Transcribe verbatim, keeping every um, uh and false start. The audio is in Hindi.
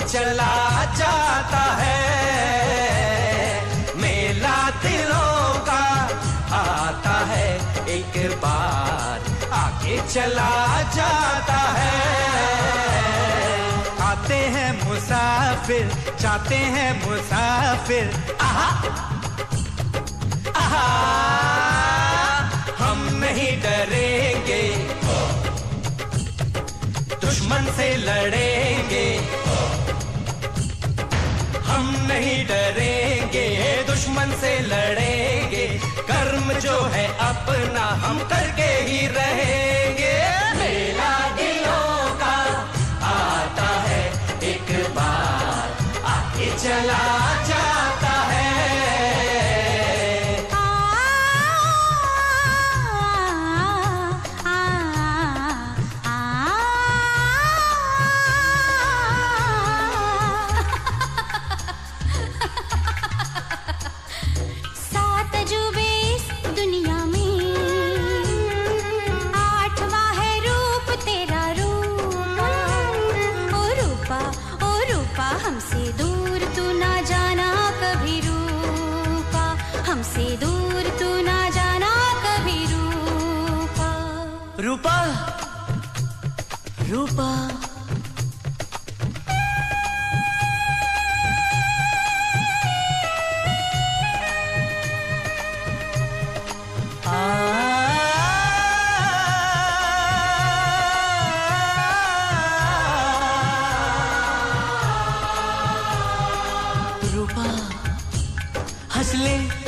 चला जाता है। मेला दिलों का आता है, एक बार आके चला जाता है। आते हैं मुसाफिर, जाते हैं मुसाफिर, आहा आहा। हम नहीं डरेंगे, दुश्मन से लड़ेंगे। हम नहीं डरेंगे, दुश्मन से लड़ेंगे। कर्म जो है अपना हम करके ही रहेंगे। मेला दिलों का आता है, एक बार आके चला जाता है। हमसे दूर तू ना जाना कभी रूपा, हमसे दूर तू ना जाना कभी रूपा। रूपा रूपा रूपा हंस ले।